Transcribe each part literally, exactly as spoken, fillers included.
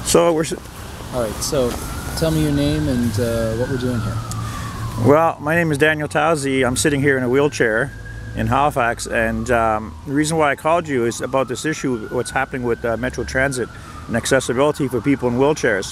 So we're... All right, so tell me your name and uh, what we're doing here. Well, my name is J Towsey. I'm sitting here in a wheelchair in Halifax, and um, the reason why I called you is about this issue, what's happening with uh, Metro Transit and accessibility for people in wheelchairs.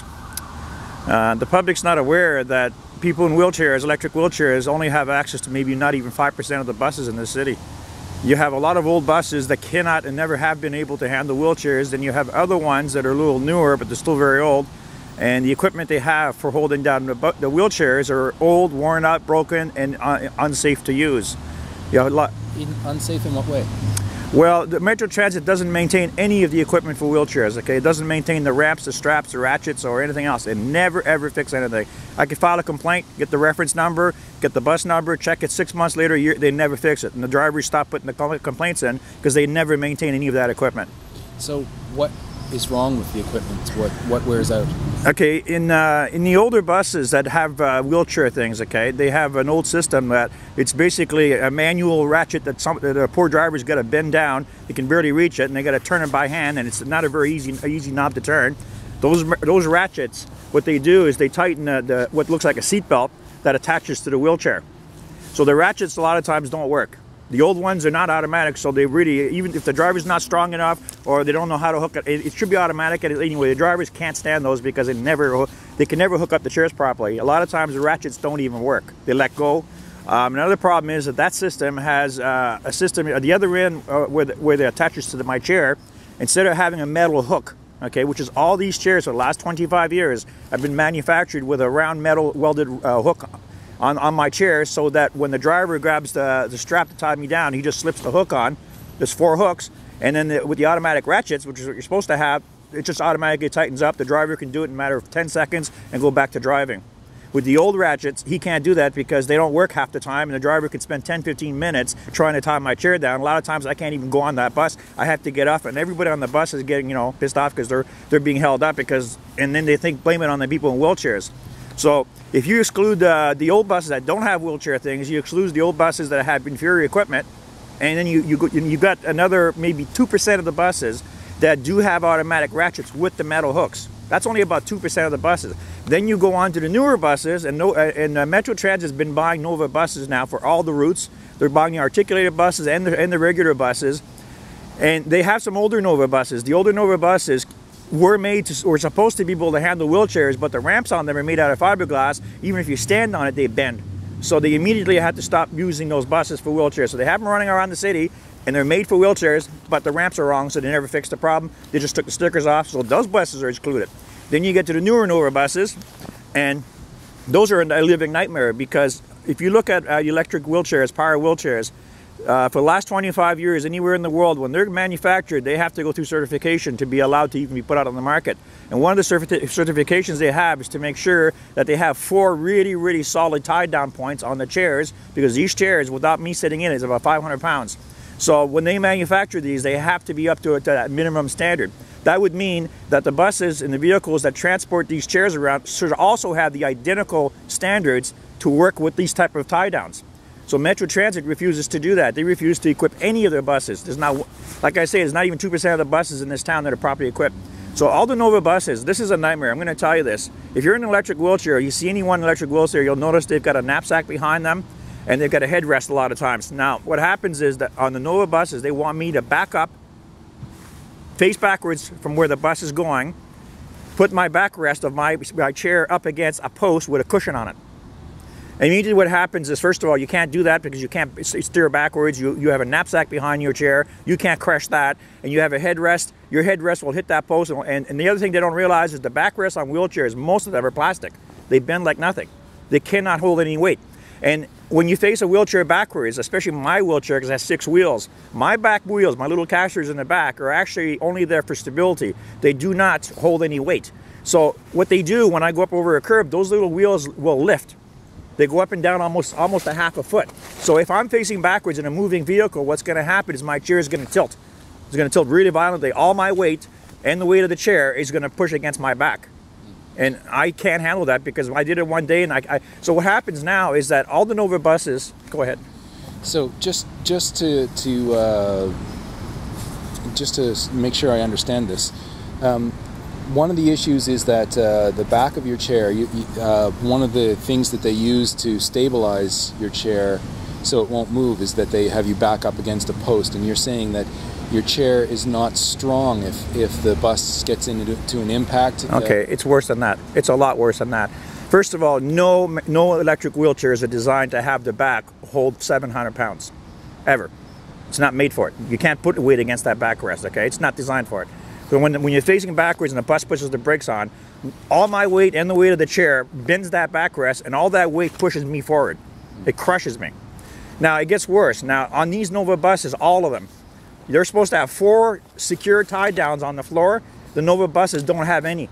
Uh, the public's not aware that people in wheelchairs, electric wheelchairs, only have access to maybe not even five percent of the buses in the city. You have a lot of old buses that cannot and never have been able to handle wheelchairs. Then you have other ones that are a little newer, but they're still very old. And the equipment they have for holding down the, the wheelchairs are old, worn out, broken, and uh, unsafe to use. You have a lot. In, unsafe in what way? Well, the Metro Transit doesn't maintain any of the equipment for wheelchairs, okay? It doesn't maintain the ramps, the straps, the ratchets, or anything else. It never, ever fix anything. I could file a complaint, get the reference number, get the bus number, check it six months later, a year, they never fix it. And the drivers stop putting the complaints in because they never maintain any of that equipment. So what is wrong with the equipment? What, what wears out? Okay, in uh, in the older buses that have uh, wheelchair things, okay, they have an old system that it's basically a manual ratchet that some that a poor driver's got to bend down. They can barely reach it, and they got to turn it by hand, and it's not a very easy easy knob to turn. Those those ratchets, what they do is they tighten the, the what looks like a seat belt that attaches to the wheelchair. So the ratchets a lot of times don't work. The old ones are not automatic, so they really, even if the driver's not strong enough or they don't know how to hook it, it, it should be automatic. Anyway, the drivers can't stand those because they never, they can never hook up the chairs properly. A lot of times the ratchets don't even work. They let go. Um, another problem is that that system has uh, a system at the other end uh, where, the, where the attaches to the, my chair, instead of having a metal hook, okay, which is all these chairs for the last twenty-five years have been manufactured with a round metal welded uh, hook On, on my chair, so that when the driver grabs the, the strap to tie me down, he just slips the hook on. There's four hooks, and then the, with the automatic ratchets, which is what you're supposed to have, it just automatically tightens up. The driver can do it in a matter of ten seconds and go back to driving. With the old ratchets, he can't do that because they don't work half the time, and the driver can spend ten, fifteen minutes trying to tie my chair down. A lot of times I can't even go on that bus. I have to get off, and everybody on the bus is getting, you know, pissed off because they're, they're being held up, because, and then they think, blame it on the people in wheelchairs. So if you exclude uh, the old buses that don't have wheelchair things, you exclude the old buses that have inferior equipment, and then you, you, you got another maybe two percent of the buses that do have automatic ratchets with the metal hooks. That's only about two percent of the buses. Then you go on to the newer buses, and, no, uh, and uh, Metro Transit has been buying Nova buses now for all the routes. They're buying the articulated buses and the, and the regular buses, and they have some older Nova buses. The older Nova buses were made to, were supposed to be able to handle wheelchairs, but the ramps on them are made out of fiberglass. Even if you stand on it, they bend. So they immediately had to stop using those buses for wheelchairs. So they have them running around the city, and they're made for wheelchairs, but the ramps are wrong, so they never fixed the problem. They just took the stickers off, so those buses are excluded. Then you get to the newer Nova buses, and those are a living nightmare, because if you look at uh, electric wheelchairs, power wheelchairs, Uh, for the last twenty-five years, anywhere in the world, when they're manufactured, they have to go through certification to be allowed to even be put out on the market. And one of the certi certifications they have is to make sure that they have four really, really solid tie-down points on the chairs, because these chairs, without me sitting in it, is about five hundred pounds. So when they manufacture these, they have to be up to, to that minimum standard. That would mean that the buses and the vehicles that transport these chairs around should also have the identical standards to work with these type of tie-downs. So Metro Transit refuses to do that. They refuse to equip any of their buses. There's not, like I say, there's not even two percent of the buses in this town that are properly equipped. So all the Nova buses, this is a nightmare. I'm going to tell you this. If you're in an electric wheelchair, you see anyone in an electric wheelchair, you'll notice they've got a knapsack behind them, and they've got a headrest a lot of times. Now, what happens is that on the Nova buses, they want me to back up, face backwards from where the bus is going, put my backrest of my, my chair up against a post with a cushion on it. And immediately what happens is, first of all, you can't do that because you can't steer backwards. You, you have a knapsack behind your chair. You can't crush that. And you have a headrest. Your headrest will hit that post. And, and the other thing they don't realize is the backrests on wheelchairs, most of them are plastic. They bend like nothing. They cannot hold any weight. And when you face a wheelchair backwards, especially my wheelchair, because it has six wheels, my back wheels, my little casters in the back, are actually only there for stability. They do not hold any weight. So what they do when I go up over a curb, those little wheels will lift. They go up and down almost almost a half a foot. So if I'm facing backwards in a moving vehicle, what's going to happen is my chair is going to tilt. It's going to tilt really violently. All my weight and the weight of the chair is going to push against my back. And I can't handle that because I did it one day. And I, I so what happens now is that all the Nova buses, go ahead. So just just to to uh, just to make sure I understand this, um, one of the issues is that uh, the back of your chair, you, you, uh, one of the things that they use to stabilize your chair so it won't move is that they have you back up against a post, and you're saying that your chair is not strong if, if the bus gets into to an impact. Okay, uh, it's worse than that. It's a lot worse than that. First of all, no, no electric wheelchairs are designed to have the back hold seven hundred pounds, ever. It's not made for it. You can't put the weight against that backrest, okay? It's not designed for it. So when, when you're facing backwards and the bus pushes the brakes on, all my weight and the weight of the chair bends that backrest, and all that weight pushes me forward. It crushes me. Now, it gets worse. Now, on these Nova buses, all of them, they're supposed to have four secure tie downs on the floor. The Nova buses don't have any.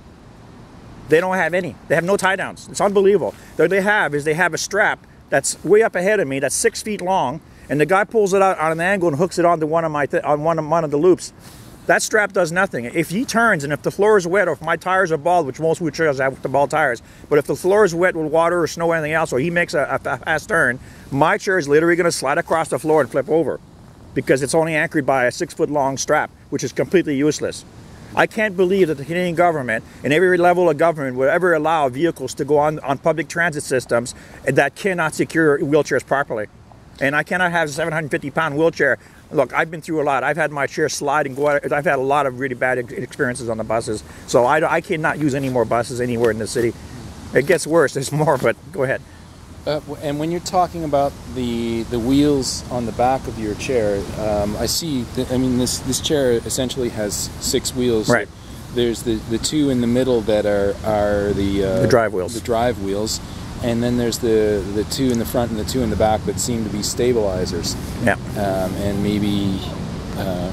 They don't have any. They have no tie downs. It's unbelievable. What they have is they have a strap that's way up ahead of me that's six feet long, and the guy pulls it out on an angle and hooks it onto one of my th on one of, one of the loops. That strap does nothing. If he turns and if the floor is wet, or if my tires are bald, which most wheelchairs have the bald tires, but if the floor is wet with water or snow or anything else, or he makes a, a fast turn, my chair is literally going to slide across the floor and flip over, because it's only anchored by a six foot long strap, which is completely useless. I can't believe that the Canadian government and every level of government would ever allow vehicles to go on, on public transit systems that cannot secure wheelchairs properly. And I cannot have a seven hundred fifty pound wheelchair. Look, I've been through a lot. I've had my chair slide and go out. I've had a lot of really bad experiences on the buses. So I, I cannot use any more buses anywhere in the city. It gets worse. There's more, but go ahead. Uh, and when you're talking about the the wheels on the back of your chair, um, I see. That, I mean, this this chair essentially has six wheels. Right. There's the the two in the middle that are are the uh, the drive wheels. The drive wheels, and then there's the the two in the front and the two in the back that seem to be stabilizers. Yeah. Um, and maybe uh,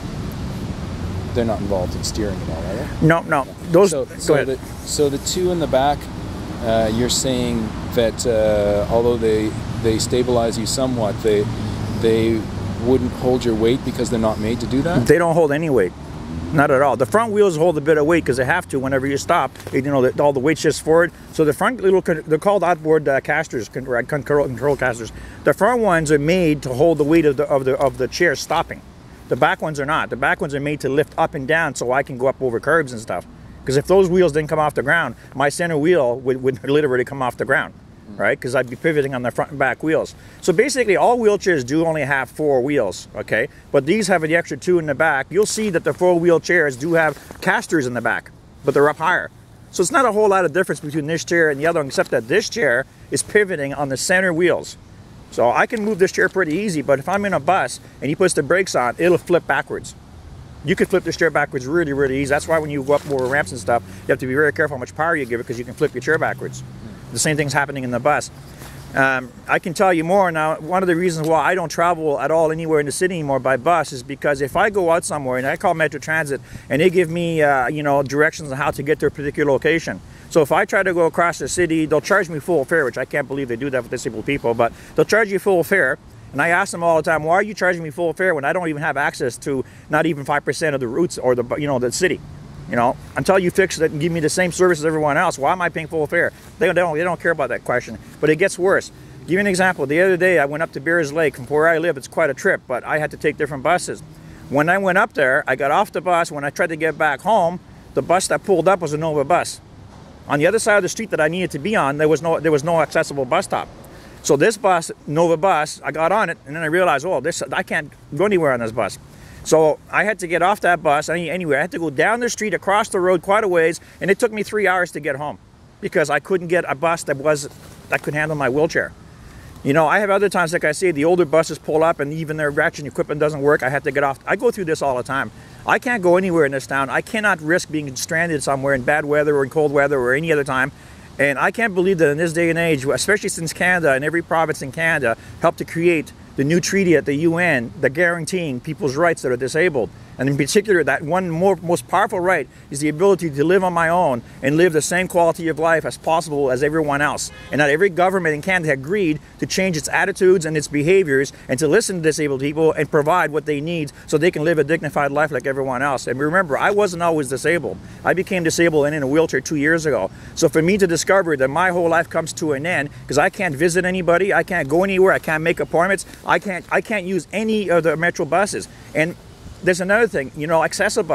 they're not involved in steering at all, are they? No, no. Those. So, go so ahead. The, so the two in the back. Uh, you're saying that uh, although they they stabilize you somewhat, they they wouldn't hold your weight because they're not made to do that? They don't hold any weight, not at all. The front wheels hold a bit of weight because they have to whenever you stop. You know, the, all the weight shifts forward. So the front little, they're called outboard uh, casters, control, control casters. The front ones are made to hold the weight of the of the of the chair stopping. The back ones are not. The back ones are made to lift up and down so I can go up over curbs and stuff. Because if those wheels didn't come off the ground, my center wheel would, would literally come off the ground, right? Because I'd be pivoting on the front and back wheels. So basically, all wheelchairs do only have four wheels, okay? But these have the extra two in the back. You'll see that the four-wheel chairs do have casters in the back, but they're up higher. So it's not a whole lot of difference between this chair and the other one, except that this chair is pivoting on the center wheels. So I can move this chair pretty easy, but if I'm in a bus and he puts the brakes on, it'll flip backwards. You can flip this chair backwards really, really easy. That's why when you go up over ramps and stuff, you have to be very careful how much power you give it, because you can flip your chair backwards. The same thing's happening in the bus. Um, I can tell you more now. One of the reasons why I don't travel at all anywhere in the city anymore by bus is because if I go out somewhere and I call Metro Transit and they give me, uh, you know, directions on how to get to a particular location. So if I try to go across the city, they'll charge me full fare, which I can't believe they do that with disabled people, but they'll charge you full fare. And I ask them all the time, why are you charging me full fare when I don't even have access to not even five percent of the routes or the, you know, the city? You know, until you fix it and give me the same service as everyone else, why am I paying full fare? They don't, they don't, they don't care about that question. But it gets worse. Give you an example. The other day, I went up to Bears Lake. From where I live, it's quite a trip, but I had to take different buses. When I went up there, I got off the bus. When I tried to get back home, the bus that pulled up was a Nova bus. On the other side of the street that I needed to be on, there was no, there was no accessible bus stop. So this bus, Nova bus, I got on it, and then I realized, oh, this I can't go anywhere on this bus. So I had to get off that bus anyway. I had to go down the street, across the road quite a ways, and it took me three hours to get home because I couldn't get a bus that was that could handle my wheelchair. You know, I have other times, like I say, the older buses pull up and even their ratchet equipment doesn't work. I have to get off. I go through this all the time. I can't go anywhere in this town. I cannot risk being stranded somewhere in bad weather or in cold weather or any other time. And I can't believe that in this day and age, especially since Canada and every province in Canada helped to create the new treaty at the U N that guaranteeing people's rights that are disabled. And in particular, that one more, most powerful right is the ability to live on my own and live the same quality of life as possible as everyone else. And that every government in Canada agreed to change its attitudes and its behaviors and to listen to disabled people and provide what they need so they can live a dignified life like everyone else. And remember, I wasn't always disabled. I became disabled and in a wheelchair two years ago. So for me to discover that my whole life comes to an end because I can't visit anybody, I can't go anywhere, I can't make appointments, I can't, I can't use any of the Metro buses. And there's another thing, you know, Accessibus.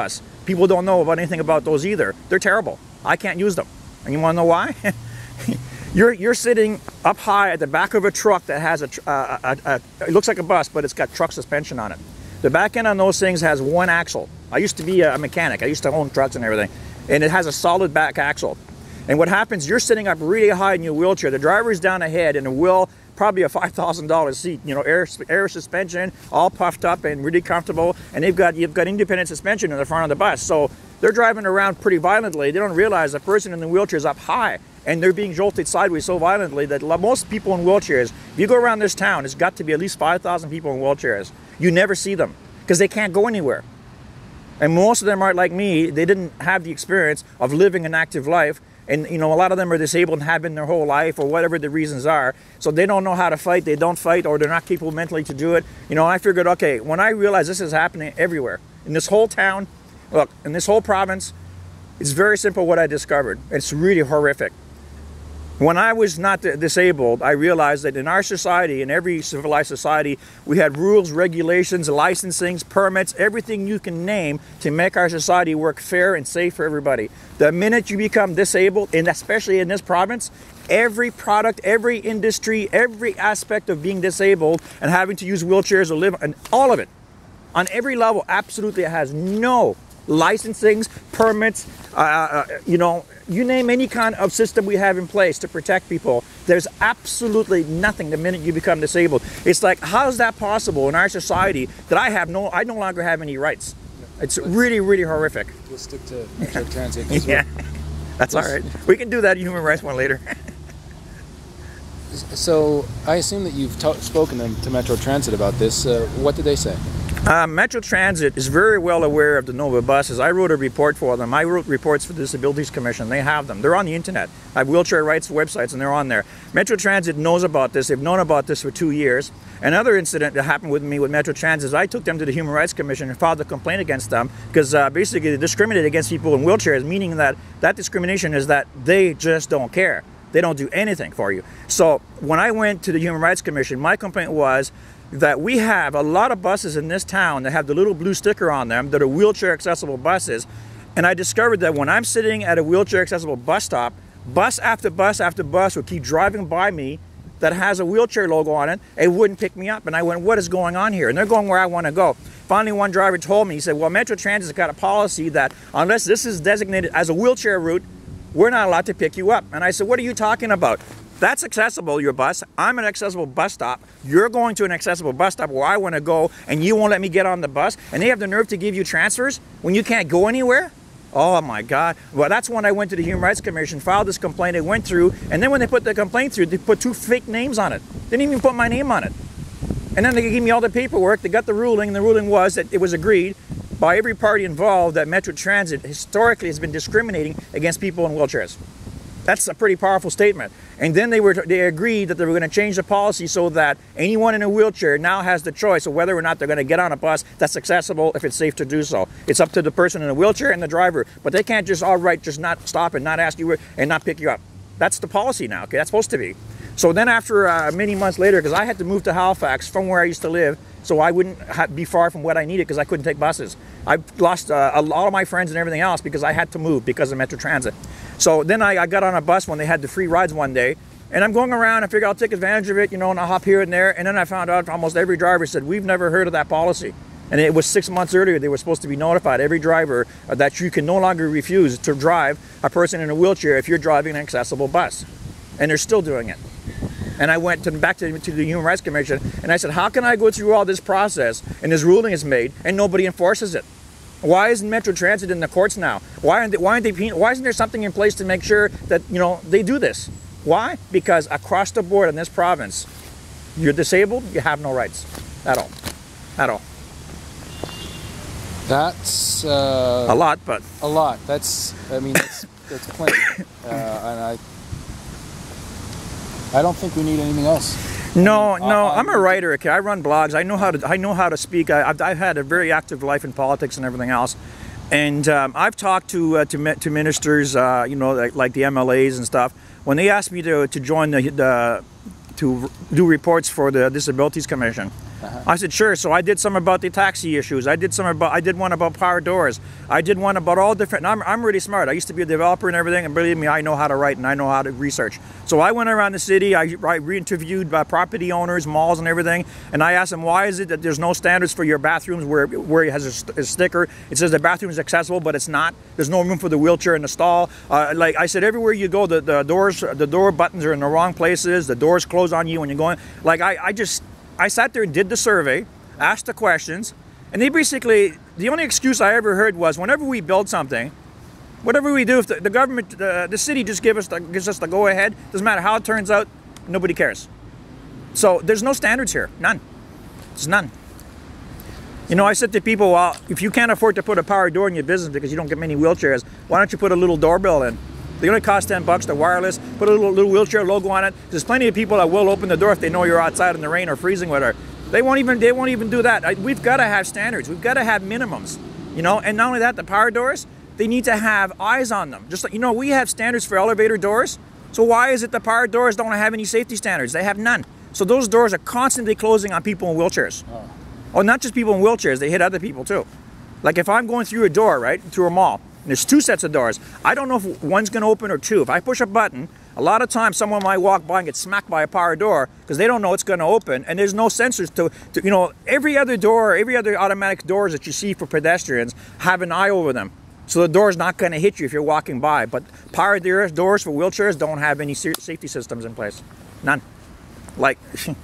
People don't know about anything about those either. They're terrible. I can't use them. And you want to know why? you're you're sitting up high at the back of a truck that has a, uh, a, a, a it looks like a bus, but it's got truck suspension on it. The back end on those things has one axle. I used to be a mechanic. I used to own trucks and everything, and it has a solid back axle. And what happens? You're sitting up really high in your wheelchair. The driver's down ahead, and the wheel. Probably a five thousand dollar seat, you know, air, air suspension, all puffed up and really comfortable. And they've got, you've got independent suspension in the front of the bus. So they're driving around pretty violently. They don't realize the person in the wheelchair is up high and they're being jolted sideways so violently that most people in wheelchairs, if you go around this town, it's got to be at least five thousand people in wheelchairs. You never see them because they can't go anywhere. And most of them are like me. They didn't have the experience of living an active life. And, you know, a lot of them are disabled and have been their whole life or whatever the reasons are. So they don't know how to fight, they don't fight, or they're not capable mentally to do it. You know, I figured, okay, when I realized this is happening everywhere, in this whole town, look, in this whole province, it's very simple what I discovered. It's really horrific. When I was not disabled, I realized that in our society, in every civilized society, we had rules, regulations, licensings, permits, everything you can name to make our society work fair and safe for everybody. The minute you become disabled, and especially in this province, every product, every industry, every aspect of being disabled and having to use wheelchairs or live, and all of it, on every level, absolutely has no licensings, permits, uh, uh, you know, you name any kind of system we have in place to protect people. There's absolutely nothing the minute you become disabled. It's like, how is that possible in our society that I have no, I no longer have any rights? It's really, really horrific. We'll stick to Metro Transit. Yeah, that's all right. We can do that human rights one later. So I assume that you've spoken to, to Metro Transit about this. Uh, what did they say? Uh, Metro Transit is very well aware of the Nova buses. I wrote a report for them. I wrote reports for the Disabilities Commission. They have them. They're on the internet. I have wheelchair rights websites and they're on there. Metro Transit knows about this. They've known about this for two years. Another incident that happened with me with Metro Transit is I took them to the Human Rights Commission and filed a complaint against them because uh, basically they discriminate against people in wheelchairs, meaning that that discrimination is that they just don't care. They don't do anything for you. So when I went to the Human Rights Commission, my complaint was that we have a lot of buses in this town that have the little blue sticker on them that are wheelchair accessible buses. And I discovered that when I'm sitting at a wheelchair accessible bus stop, bus after bus after bus would keep driving by me that has a wheelchair logo on it. It wouldn't pick me up. And I went, what is going on here? And they're going where I want to go. Finally, one driver told me, he said, well, Metro Transit's got a policy that unless this is designated as a wheelchair route, we're not allowed to pick you up. And I said, what are you talking about? That's accessible, your bus. I'm an accessible bus stop. You're going to an accessible bus stop where I want to go, and you won't let me get on the bus. And they have the nerve to give you transfers when you can't go anywhere? Oh my God. Well, that's when I went to the Human Rights Commission, filed this complaint, it went through, and then when they put the complaint through, they put two fake names on it. They didn't even put my name on it. And then they gave me all the paperwork, they got the ruling, and the ruling was that it was agreed by every party involved that Metro Transit historically has been discriminating against people in wheelchairs. That's a pretty powerful statement. And then they were they agreed that they were going to change the policy so that anyone in a wheelchair now has the choice of whether or not they're going to get on a bus that's accessible if it's safe to do so. It's up to the person in a wheelchair and the driver, but they can't just outright just not stop and not ask you where, and not pick you up. That's the policy now. Okay, that's supposed to be. So then after uh, many months later, because I had to move to Halifax from where I used to live, so I wouldn't ha be far from what I needed because I couldn't take buses. I lost uh, a lot of my friends and everything else because I had to move because of Metro Transit. So then I, I got on a bus when they had the free rides one day, and I'm going around, I figured I'll take advantage of it, you know, and I'll hop here and there, and then I found out almost every driver said, we've never heard of that policy. And it was six months earlier they were supposed to be notified, every driver, uh, that you can no longer refuse to drive a person in a wheelchair if you're driving an accessible bus. And they're still doing it. And I went to, back to, to the Human Rights Commission, and I said, how can I go through all this process, and this ruling is made, and nobody enforces it? Why isn't Metro Transit in the courts now? Why aren't they, why aren't they, why isn't there something in place to make sure that, you know, they do this? Why? Because across the board in this province, you're disabled, you have no rights at all, at all. That's uh, a lot, but a lot. That's, I mean, that's, that's plenty. Uh, and I, I don't think we need anything else. No, I mean, no, I, I'm a writer. Okay, I run blogs. I know how to. I know how to speak. I, I've, I've had a very active life in politics and everything else, and um, I've talked to uh, to to ministers, uh, you know, like, like the M L As and stuff. When they asked me to to join the, the to do reports for the Disabilities Commission, Uh-huh. I said, sure. So I did some about the taxi issues. I did some about, I did one about power doors. I did one about all different, and I'm, I'm really smart. I used to be a developer and everything, and believe me, I know how to write and I know how to research. So I went around the city, I, I re-interviewed uh, property owners, malls and everything, and I asked them, why is it that there's no standards for your bathrooms where, where it has a, st a sticker? It says the bathroom is accessible, but it's not. There's no room for the wheelchair in the stall. Uh, like I said, everywhere you go, the, the doors, the door buttons are in the wrong places. The doors close on you when you're going. Like I, I just, I sat there and did the survey, asked the questions, and they basically, the only excuse I ever heard was whenever we build something, whatever we do, if the, the government, uh, the city just give us the, gives us the go ahead, doesn't matter how it turns out, nobody cares. So there's no standards here, none. There's none. You know, I said to people, well, if you can't afford to put a power door in your business because you don't get many wheelchairs, why don't you put a little doorbell in? They only cost ten bucks, they're wireless, put a little, little wheelchair logo on it. There's plenty of people that will open the door if they know you're outside in the rain or freezing weather. They won't even, they won't even do that. I, we've got to have standards. We've got to have minimums, you know, and not only that, the power doors, they need to have eyes on them. Just like, you know, we have standards for elevator doors. So why is it the power doors don't have any safety standards? They have none. So those doors are constantly closing on people in wheelchairs. Oh, oh not just people in wheelchairs, they hit other people too. Like if I'm going through a door, right, through a mall, and there's two sets of doors, I don't know if one's gonna open or two. If I push a button, a lot of times someone might walk by and get smacked by a power door because they don't know it's gonna open, and there's no sensors to, to, you know, every other door, every other automatic doors that you see for pedestrians have an eye over them. So the door's not gonna hit you if you're walking by, but power doors for wheelchairs don't have any safety systems in place, none. Like,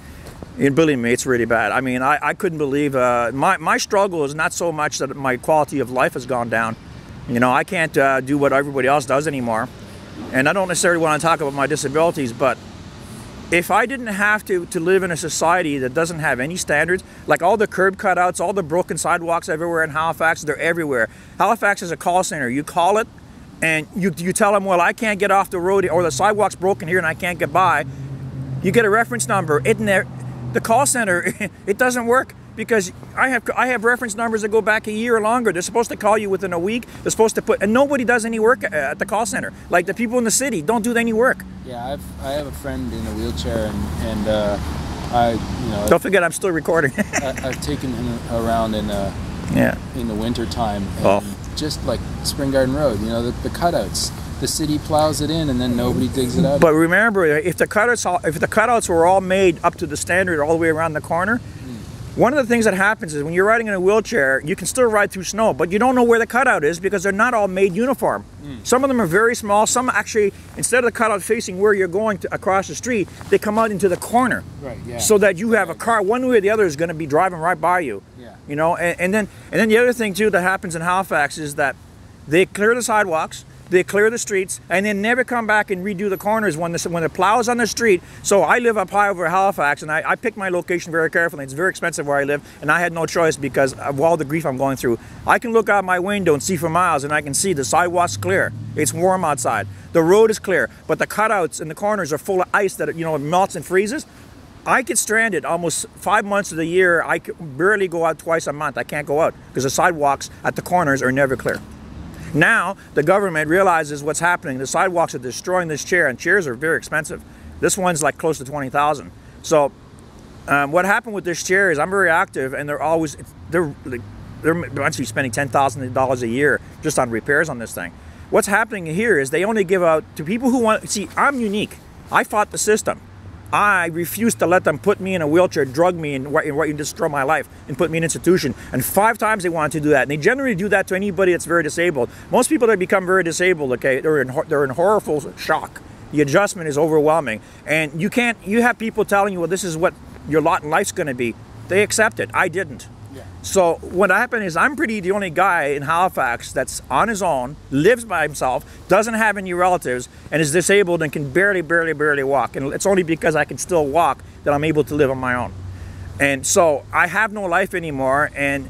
and believe me, it's really bad. I mean, I, I couldn't believe, uh, my, my struggle is not so much that my quality of life has gone down. You know, I can't uh, do what everybody else does anymore. And I don't necessarily want to talk about my disabilities, but if I didn't have to, to live in a society that doesn't have any standards, like all the curb cutouts, all the broken sidewalks everywhere in Halifax, they're everywhere. Halifax is a call center. You call it and you, you tell them, well, I can't get off the road, or the sidewalk's broken here and I can't get by. You get a reference number. It, the call center, it doesn't work because I have I have reference numbers that go back a year or longer. They're supposed to call you within a week. They're supposed to put, and nobody does any work at the call center. Like the people in the city don't do any work. Yeah, I've I have a friend in a wheelchair, and and uh, I you know. Don't forget, I'm still recording. I, I've taken him around in uh yeah in the winter time, and oh. just like Spring Garden Road, you know, the, the cutouts. The city plows it in and then nobody digs it out. But remember, if the cutouts, if the cutouts were all made up to the standard all the way around the corner, mm. one of the things that happens is when you're riding in a wheelchair, you can still ride through snow, but you don't know where the cutout is because they're not all made uniform. Mm. Some of them are very small. Some actually, instead of the cutout facing where you're going to across the street, they come out into the corner. Right, yeah. So that you have a car, one way or the other is going to be driving right by you. Yeah. You know, and, and then and then the other thing too that happens in Halifax is that they clear the sidewalks, they clear the streets, and then never come back and redo the corners when the, when the plow is on the street. So I live up high over Halifax, and I, I pick my location very carefully. It's very expensive where I live, and I had no choice because of all the grief I'm going through. I can look out my window and see for miles, and I can see the sidewalk's clear. It's warm outside. The road is clear, but the cutouts in the corners are full of ice that, you know, melts and freezes. I get stranded almost five months of the year. I barely go out twice a month. I can't go out because the sidewalks at the corners are never clear. Now, the government realizes what's happening. The sidewalks are destroying this chair, and chairs are very expensive. This one's like close to twenty thousand dollars. So um, what happened with this chair is I'm very active, and they're always, they're, they're actually spending ten thousand dollars a year just on repairs on this thing. What's happening here is they only give out to people who want, see, I'm unique. I fought the system. I refused to let them put me in a wheelchair, drug me, and, and destroy my life, and put me in an institution. And five times they wanted to do that. And they generally do that to anybody that's very disabled. Most people that become very disabled, okay, they're in, they're in horrible shock. The adjustment is overwhelming. And you can't, you have people telling you, well, this is what your lot in life's going to be. They accept it. I didn't. Yeah. So what happened is I'm pretty the only guy in Halifax that's on his own, lives by himself, doesn't have any relatives, and is disabled and can barely, barely, barely walk. And it's only because I can still walk that I'm able to live on my own. And so I have no life anymore, and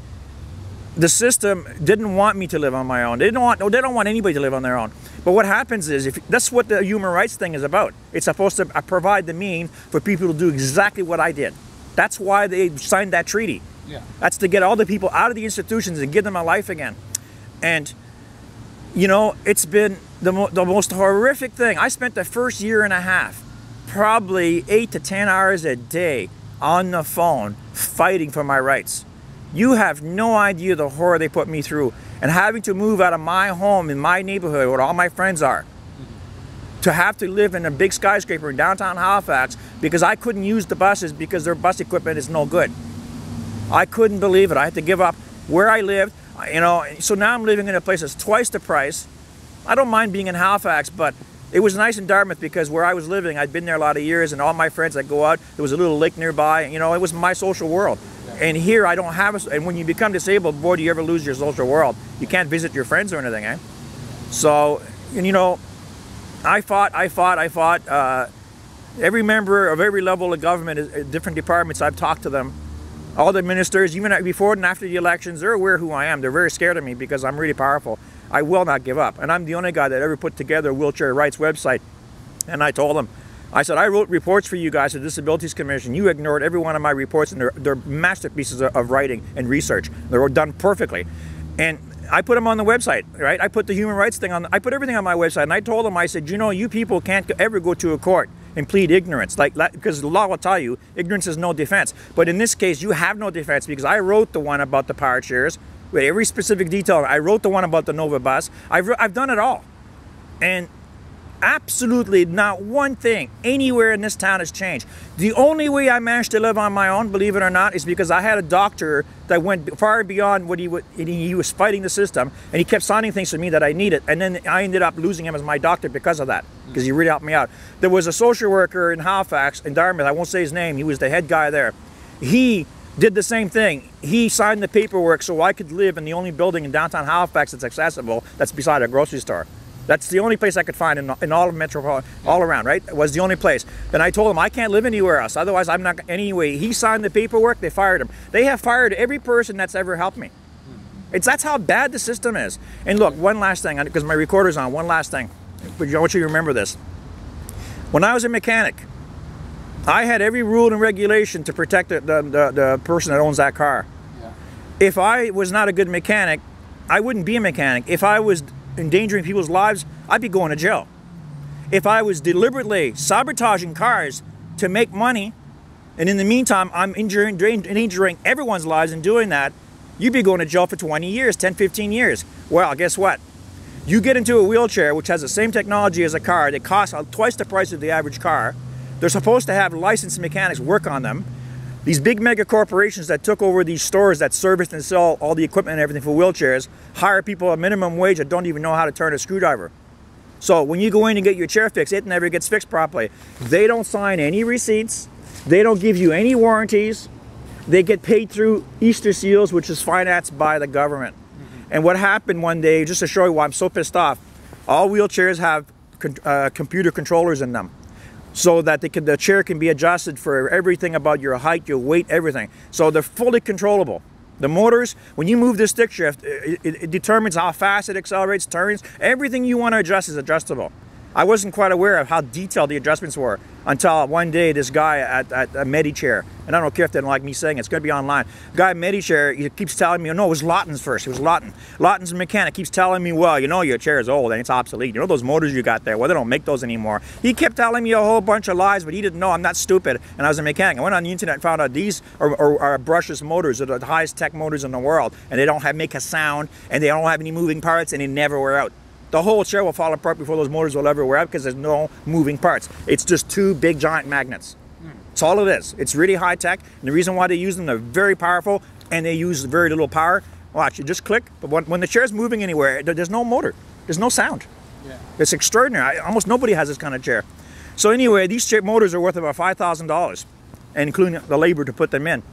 the system didn't want me to live on my own. They don't want, no, they don't want anybody to live on their own. But what happens is, if that's what the human rights thing is about. It's supposed to provide the means for people to do exactly what I did. That's why they signed that treaty. Yeah. That's to get all the people out of the institutions and give them a life again. And, you know, it's been the, mo the most horrific thing. I spent the first year and a half, probably eight to ten hours a day on the phone fighting for my rights. You have no idea the horror they put me through. And having to move out of my home in my neighborhood where all my friends are, to have to live in a big skyscraper in downtown Halifax because I couldn't use the buses because their bus equipment is no good. I couldn't believe it. I had to give up where I lived, you know, so now I'm living in a place that's twice the price. I don't mind being in Halifax, but it was nice in Dartmouth because where I was living, I'd been there a lot of years, and all my friends that go out, there was a little lake nearby, you know, it was my social world. And here I don't have a, and when you become disabled, boy, do you ever lose your social world. You can't visit your friends or anything, eh? So, and you know, I fought, I fought, I fought. Uh, every member of every level of government, is, different departments, I've talked to them. All the ministers, even before and after the elections, they're aware who I am. They're very scared of me because I'm really powerful. I will not give up. And I'm the only guy that ever put together a wheelchair rights website. And I told them, I said, I wrote reports for you guys, the Disabilities Commission. You ignored every one of my reports, and they're, they're masterpieces of, of writing and research. They're done perfectly. And I put them on the website, right? I put the human rights thing on, I put everything on my website, and I told them, I said, you know, you people can't ever go to a court and plead ignorance, like, because the law will tell you ignorance is no defense. But in this case, you have no defense because I wrote the one about the power chairs with every specific detail. I wrote the one about the Nova bus. I've, I've done it all. And absolutely not one thing anywhere in this town has changed. The only way I managed to live on my own, believe it or not, is because I had a doctor that went far beyond what he would, he was fighting the system, and he kept signing things for me that I needed, and then I ended up losing him as my doctor because of that, because he really helped me out. There was a social worker in Halifax, in Dartmouth, I won't say his name, he was the head guy there. He did the same thing. He signed the paperwork so I could live in the only building in downtown Halifax that's accessible, that's beside a grocery store. That's the only place I could find in, in all of Metro, all around, right? It was the only place. Then I told him I can't live anywhere else. Otherwise, I'm not, anyway. He signed the paperwork, they fired him. They have fired every person that's ever helped me. It's, that's how bad the system is. And look, one last thing, because my recorder's on, one last thing. But I want you to remember this. When I was a mechanic, I had every rule and regulation to protect the, the, the, the person that owns that car. Yeah. If I was not a good mechanic, I wouldn't be a mechanic. If I was endangering people's lives, I'd be going to jail. If I was deliberately sabotaging cars to make money, and in the meantime I'm injuring, endangering everyone's lives in doing that, you'd be going to jail for twenty years, ten, fifteen years. Well, guess what? You get into a wheelchair which has the same technology as a car that costs twice the price of the average car. They're supposed to have licensed mechanics work on them. These big mega corporations that took over these stores that service and sell all the equipment and everything for wheelchairs hire people at minimum wage that don't even know how to turn a screwdriver. So when you go in and get your chair fixed, it never gets fixed properly. They don't sign any receipts. They don't give you any warranties. They get paid through Easter seals, which is financed by the government. Mm-hmm. And what happened one day, just to show you why I'm so pissed off, all wheelchairs have uh, computer controllers in them, so that they can, the chair can be adjusted for everything about your height, your weight, everything. So they're fully controllable. The motors, when you move the stick shift, it, it, it determines how fast it accelerates, turns. Everything you want to adjust is adjustable. I wasn't quite aware of how detailed the adjustments were until one day this guy at, at a MediChair, and I don't care if they don't like me saying it, it's going to be online. The guy at MediChair, he keeps telling me, no, it was Lawton's first, it was Lawton. Lawton's mechanic keeps telling me, well, you know your chair is old and it's obsolete. You know those motors you got there, well, they don't make those anymore. He kept telling me a whole bunch of lies, but he didn't know. I'm not stupid, and I was a mechanic. I went on the internet and found out these are, are, are brushless motors. They're the highest tech motors in the world, and they don't have, make a sound, and they don't have any moving parts, and they never wear out. The whole chair will fall apart before those motors will ever wear out because there's no moving parts. It's just two big giant magnets. Mm. That's all it is. It's really high tech, and the reason why they use them, they're very powerful, and they use very little power. Watch, you just click, but when, when the chair's moving anywhere, there's no motor. There's no sound. Yeah. It's extraordinary. I, almost nobody has this kind of chair. So anyway, these chair motors are worth about five thousand dollars, and including the labor to put them in.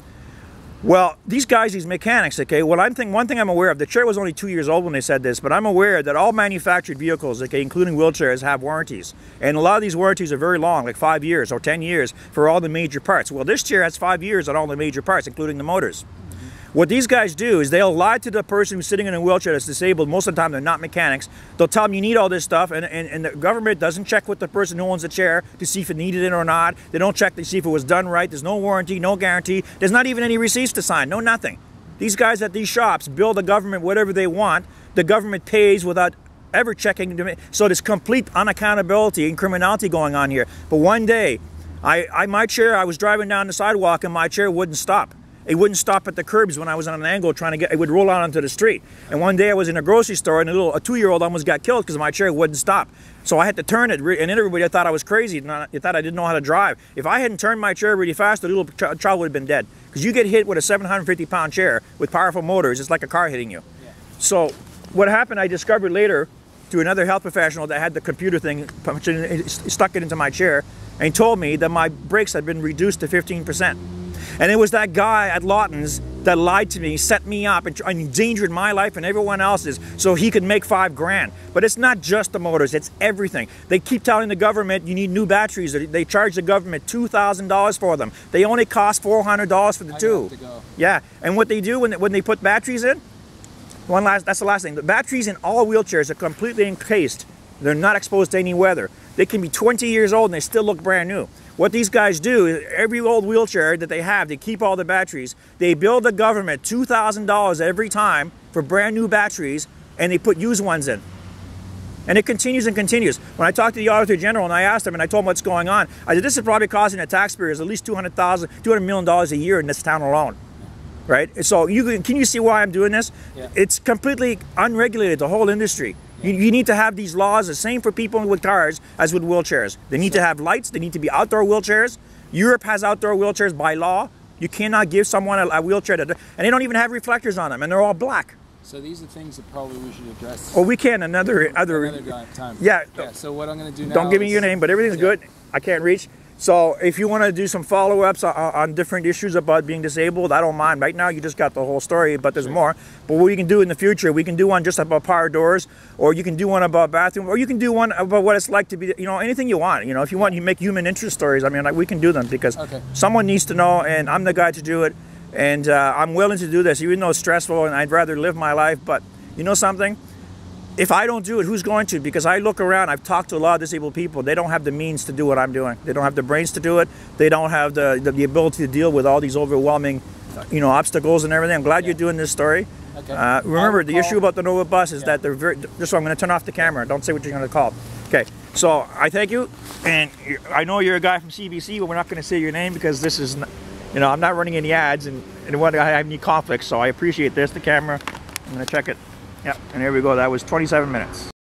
Well, these guys, these mechanics, okay, well, I'm thinking, one thing I'm aware of, the chair was only two years old when they said this, but I'm aware that all manufactured vehicles, okay, including wheelchairs, have warranties. And a lot of these warranties are very long, like five years or ten years for all the major parts. Well, this chair has five years on all the major parts, including the motors. What these guys do is they'll lie to the person who's sitting in a wheelchair that's disabled. Most of the time, they're not mechanics. They'll tell them you need all this stuff, and, and, and the government doesn't check with the person who owns the chair to see if it needed it or not. They don't check to see if it was done right. There's no warranty, no guarantee. There's not even any receipts to sign, no nothing. These guys at these shops bill the government whatever they want. The government pays without ever checking. So there's complete unaccountability and criminality going on here. But one day, I, I, my chair, I was driving down the sidewalk and my chair wouldn't stop. It wouldn't stop at the curbs when I was on an angle trying to get, it would roll out onto the street. And one day I was in a grocery store and a little, a two-year-old almost got killed because my chair wouldn't stop. So I had to turn it, and everybody thought I was crazy. They thought I didn't know how to drive. If I hadn't turned my chair really fast, the little ch child would have been dead. Because you get hit with a seven hundred fifty pound chair with powerful motors, it's like a car hitting you. Yeah. So what happened, I discovered later through another health professional that had the computer thing, stuck it into my chair, and he told me that my brakes had been reduced to fifteen percent. And it was that guy at Lawton's that lied to me, set me up, and endangered my life and everyone else's so he could make five grand. But it's not just the motors, it's everything. They keep telling the government you need new batteries. They charge the government two thousand dollars for them. They only cost four hundred dollars for the I two. have to go. Yeah, and what they do when they, when they put batteries in, one last, that's the last thing. The batteries in all wheelchairs are completely encased. They're not exposed to any weather. They can be twenty years old and they still look brand new. What these guys do is every old wheelchair that they have, they keep all the batteries. They bill the government two thousand dollars every time for brand new batteries, and they put used ones in. And it continues and continues. When I talked to the Auditor General and I asked him and I told him what's going on, I said, this is probably costing the taxpayers at least two hundred thousand dollars, two hundred million dollars a year in this town alone. Right? So you can, can you see why I'm doing this? Yeah. It's completely unregulated, the whole industry. You, you need to have these laws the same for people with cars as with wheelchairs. They need to have lights. They need to be outdoor wheelchairs. Europe has outdoor wheelchairs by law. You cannot give someone a, a wheelchair, that, and they don't even have reflectors on them, and they're all black. So these are things that probably we should address. Oh, we can another other, another time. Yeah. Yeah. So what I'm going to do now. Don't give me is, your name, but everything's yeah. good. I can't reach. So if you want to do some follow-ups on, on different issues about being disabled, I don't mind. Right now, you just got the whole story, but there's sure. more. But what we can do in the future, we can do one just about power doors, or you can do one about bathroom, or you can do one about what it's like to be, you know, anything you want. You know, if you want, you make human interest stories. I mean, like, we can do them because okay. someone needs to know, and I'm the guy to do it. And uh, I'm willing to do this, even though it's stressful, and I'd rather live my life. But you know something? If I don't do it, who's going to? Because I look around, I've talked to a lot of disabled people. They don't have the means to do what I'm doing. They don't have the brains to do it. They don't have the, the, the ability to deal with all these overwhelming, you know, obstacles and everything. I'm glad yeah. you're doing this story. Okay. Uh, remember, the issue about the Nova bus is yeah. that they're very, just so I'm going to turn off the camera. Don't say what you're going to call. Okay, so I thank you. And I know you're a guy from C B C, but we're not going to say your name because this is, you know, I'm not running any ads and, and I have any conflicts. So I appreciate this, the camera. I'm going to check it. Yeah, and here we go. That was twenty-seven minutes.